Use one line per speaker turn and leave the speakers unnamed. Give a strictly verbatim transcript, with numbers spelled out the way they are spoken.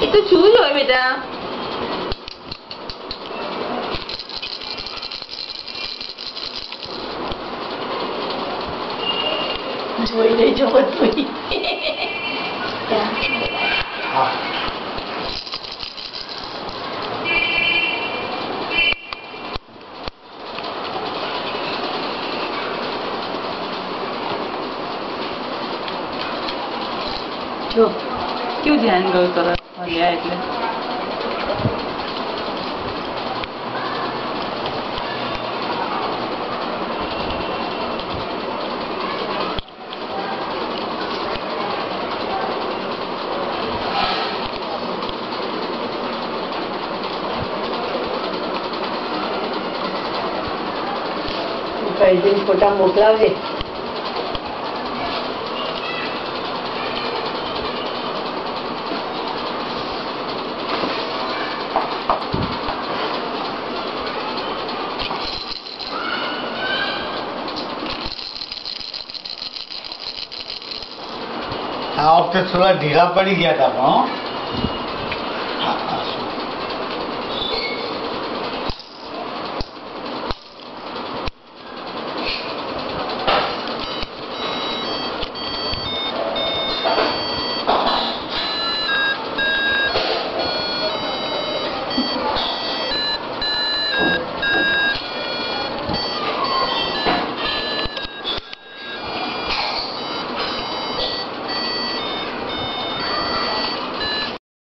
એ તો શું જ હોય બેટા. જોઈ લેજો બધું. જો કેવું ધ્યાન ગયું સરસ મળ્યા એટલે
કઈ દિન ફોટા મોકલાવજે.
આ વખતે થોડા ઢીલા પડી ગયા હતા પણ